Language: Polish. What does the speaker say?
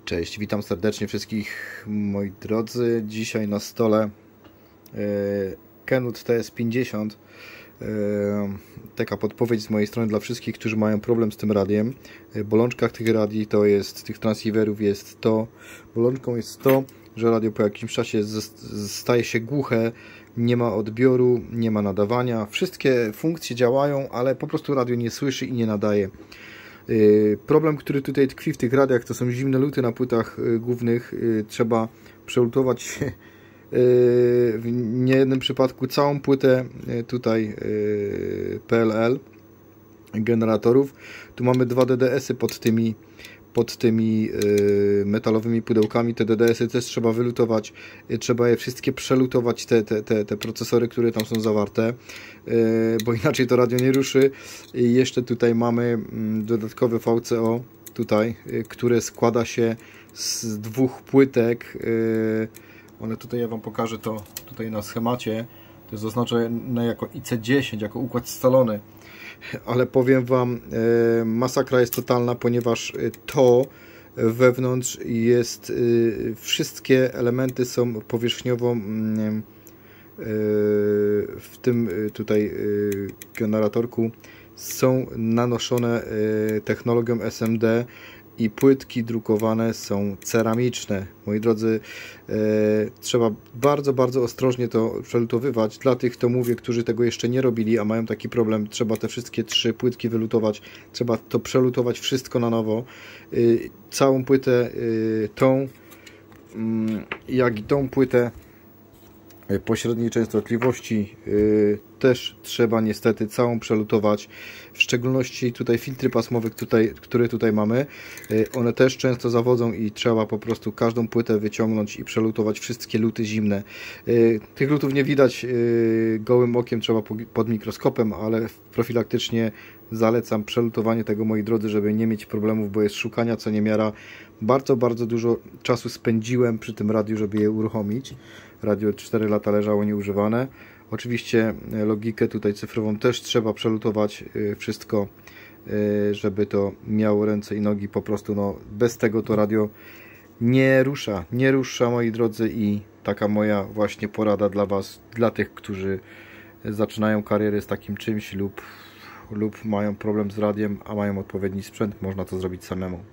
Cześć, witam serdecznie wszystkich moi drodzy. Dzisiaj na stole Kenwood TS50. Taka podpowiedź z mojej strony dla wszystkich, którzy mają problem z tym radiem. Bolączką tych radii to jest, tych transceiverów jest to, bolączką jest to, że radio po jakimś czasie staje się głuche, nie ma odbioru, nie ma nadawania. Wszystkie funkcje działają, ale po prostu radio nie słyszy i nie nadaje. Problem, który tutaj tkwi w tych radiach, to są zimne luty na płytach głównych. Trzeba przelutować w niejednym przypadku całą płytę tutaj PLL generatorów. Tu mamy dwa DDS-y pod tymi metalowymi pudełkami. Te DDS-y też trzeba wylutować, trzeba je wszystkie przelutować, te procesory, które tam są zawarte, bo inaczej to radio nie ruszy. I jeszcze tutaj mamy dodatkowe VCO tutaj, które składa się z dwóch płytek. One tutaj, ja Wam pokażę to tutaj na schemacie, to jest oznaczone jako IC10, jako układ scalony. Ale powiem Wam, masakra jest totalna, ponieważ to wewnątrz jest, wszystkie elementy są powierzchniowo w tym tutaj generatorku są nanoszone technologią SMD i płytki drukowane są ceramiczne. Moi drodzy, trzeba bardzo ostrożnie to przelutowywać. Dla tych, to mówię, którzy tego jeszcze nie robili, a mają taki problem, trzeba te wszystkie trzy płytki wylutować, trzeba to przelutować wszystko na nowo. Całą płytę tą, jak i tą płytę pośredniej częstotliwości też trzeba niestety całą przelutować, w szczególności tutaj filtry pasmowe, które tutaj mamy, one też często zawodzą i trzeba po prostu każdą płytę wyciągnąć i przelutować wszystkie luty zimne. Tych lutów nie widać gołym okiem, trzeba pod mikroskopem, ale profilaktycznie zalecam przelutowanie tego, moi drodzy, żeby nie mieć problemów, bo jest szukania co niemiara. Bardzo dużo czasu spędziłem przy tym radiu, żeby je uruchomić. Radio 4 lata leżało nieużywane. Oczywiście logikę tutaj cyfrową też trzeba przelutować wszystko, żeby to miało ręce i nogi. Po prostu no, bez tego to radio nie rusza, moi drodzy, i taka moja właśnie porada dla Was, dla tych, którzy zaczynają karierę z takim czymś lub mają problem z radiem, a mają odpowiedni sprzęt, można to zrobić samemu.